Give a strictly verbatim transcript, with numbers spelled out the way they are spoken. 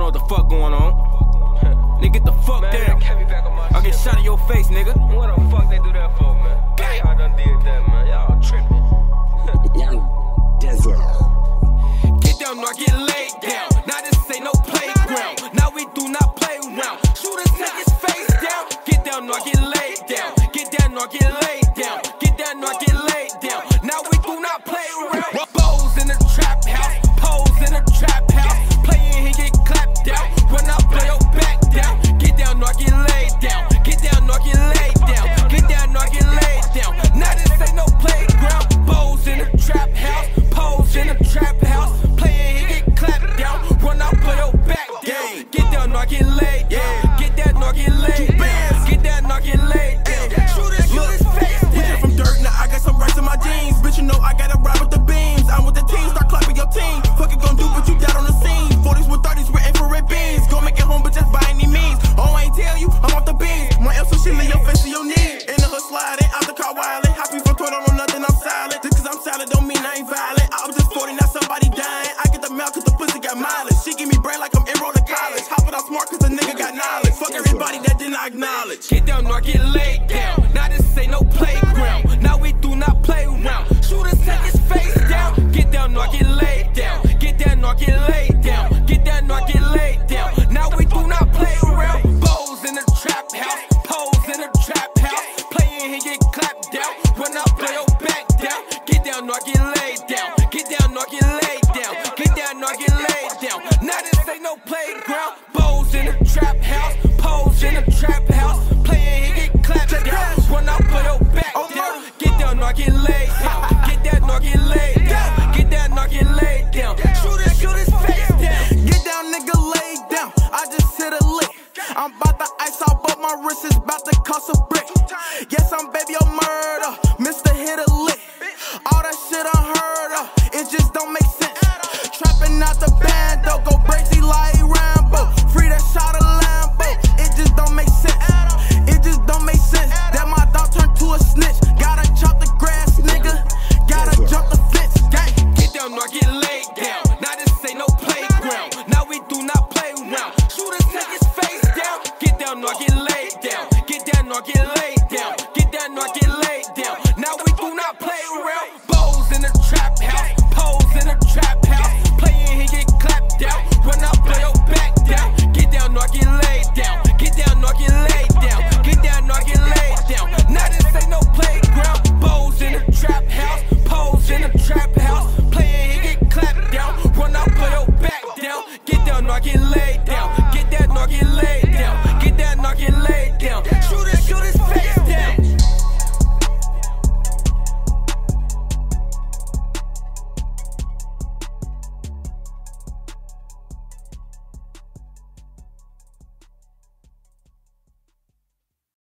know what the fuck going on. Nigga, get the fuck man, down. I'll get shot in your face, nigga. What the fuck they do that for, man? Y'all done did that, man. Y'all tripping. Young Desert. Get down, now get laid down. Now this ain't no playground. Now we do not play around. Shooters take his face down. Get down, now get laid down. Get down, now get laid down. Get down, now get laid down. Now we do not play around. Bows in the trap house. Pose in the trap house. Playing, he get clapped out. Run out, play your back down. Get down, now get laid down. Get down, now get laid down. Get down, now get laid down. Now this ain't no playground. Bows in the trap house. Pose in the trap house. Playing, he get clapped out. Run out, play your back down. Get down, now get laid down. Get down, now get laid down. Get down, now get laid down. Shoot his, shoot his face down. From dirt, now I got some rice in my jeans. Bitch, you know I gotta ride with the beams. I'm with the team, start clapping your team. Fuck it, gon' do what you got on the scene. forties with thirties with infrared beams. Gon' make it home, but just by any means. Oh, I ain't tell you, I'm off the beans. My L so shit, leave your face to your knees. In the hood sliding, out the car wildin'. Happy from Twitter, on nothing, I'm silent. Just cause I'm silent don't mean I ain't violent. I was just forty, now somebody dying. I get the mail cause the pussy got mileage. She give me brain like I'm enrolled in college. Hoppin' out smart cause the nigga got knowledge. Fuck everybody that did not acknowledge. Get down, now get laid down. Now this ain't no playground. Now we do not play around. Shooters take his face down. Get down, now get laid down. Get down, now get laid down. Get down, now get laid down. Now we do not play around. Bows in the trap house. Pose in the trap house. Playing, he get clapped out. Run out, play your back down. Get down, now get laid down. Get down, now get laid down. Get down, now get laid down. Now this ain't no playground. Bows in the trap house. Pose in the trap house. Playing, he get clapped down. Run out, play your back down. Get down, now get laid down. Get down, now get laid down. Get down, now get laid down. Shoot his, shoot his face down. Get down, nigga, lay down. I just hit a lick. I'm about to ice out, but my wrist is about to cost a brick. Yes, I'm baby, your murder. Mister hit a lick. All that shit unheard of. It just don't make sense. Trapping out the bando, go crazy like Rambo. Free that shot of Lambo. It just don't make sense. It just don't make sense. That my dog turned to a snitch. Gotta chop the grass, nigga. Gotta jump the fence. Gang. Get down, now get laid down. Now this ain't no playground. Now we do not play around. Shooters take his face down. Get down, now get laid down. Get down, now get laid down. Get down, now get laid down. Now we do not play around. Bows in the trap house. Pose in the trap house. Playing, he get clapped out. Run out, play your back down. Get down, now get laid down. Get down, now get laid down. Get down, now get laid down. Now this ain't no playground. Bows in the trap house. Pose in the trap house. Playing, he get clapped down. Run out, play your back down. Get down, now get laid down.